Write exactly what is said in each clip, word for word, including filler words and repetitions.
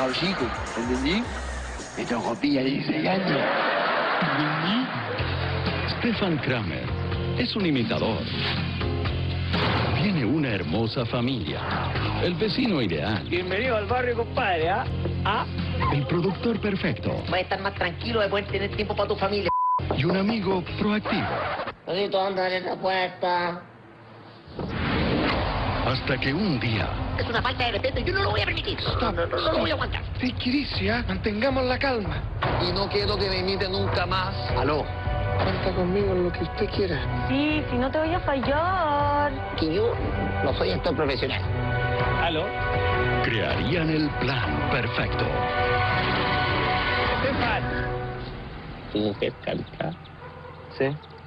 dejado chico, ¿entendí? Me tocó pilla dieciséis años. ¿Entendí? Stefan Kramer es un imitador. Tiene una hermosa familia. El vecino ideal. Bienvenido al barrio, compadre, ¿ah? ¿Ah? El productor perfecto. Vas a estar más tranquilo de poder tener tiempo para tu familia. Y un amigo proactivo. Todito, ándale esa puerta. Hasta que un día... Es una falta de respeto y yo no lo voy a permitir. No, no, no, no lo voy a aguantar. Take it easy, ¿ah? Mantengamos la calma. Y no quiero que me imite nunca más. Aló. Cuenta conmigo en lo que usted quiera. Sí, si no te voy a fallar. Que yo no soy actor profesional. ¿Aló? Crearían el plan perfecto. Estefan. Tu mujer canta. ¿Sí?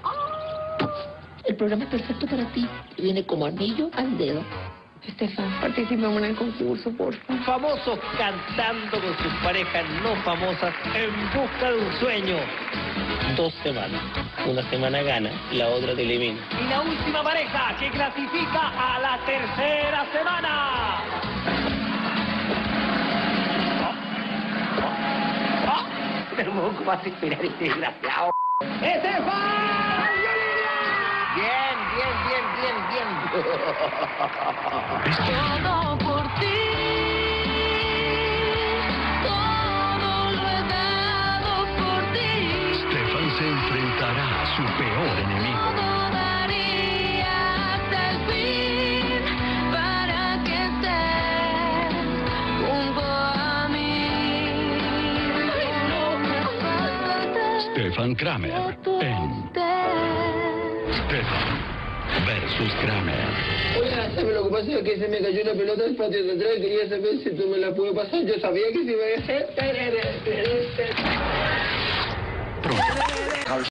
El programa es perfecto para ti. Viene como anillo al dedo. Estefan, participemos en el concurso, por favor. Famosos cantando con sus parejas no famosas en busca de un sueño. Dos semanas. Una semana gana, la otra te elimina. Y la última pareja que clasifica a la tercera semana. ¡Oh! ¡Oh! Pero ¿cómo vas a esperar este desgraciado? ¡Estefan! Bien, bien, bien, bien, bien. Todo por ti. Todo lo he dado por ti. Stefan se enfrentará a su peor enemigo. Todo daría hasta el fin para que estés junto a mí. No me falta Stefan Kramer en Stefan versus Kramer. Oiga, ¿sabe lo que pasa? Es que se me cayó una pelota del patio de atrás y quería saber si tú me la puedo pasar. Yo sabía que se iba a hacer. Pronto.